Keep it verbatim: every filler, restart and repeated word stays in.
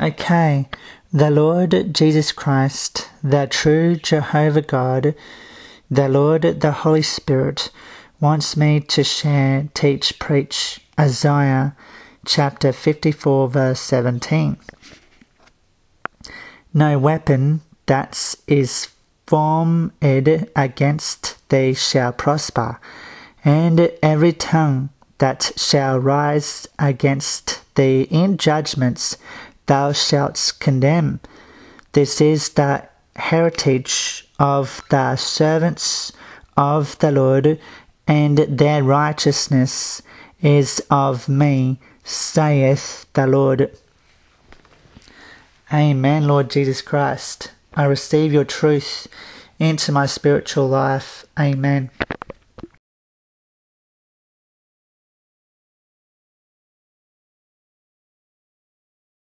Okay, the Lord Jesus Christ, the true Jehovah God, the Lord, the Holy Spirit, wants me to share, teach, preach Isaiah chapter fifty-four, verse seventeen. No weapon that is formed against thee shall prosper, and every tongue that shall rise against thee in judgments thou shalt condemn. This is the heritage of the servants of the Lord, and their righteousness is of me, saith the Lord. Amen, Lord Jesus Christ. I receive your truth into my spiritual life. Amen.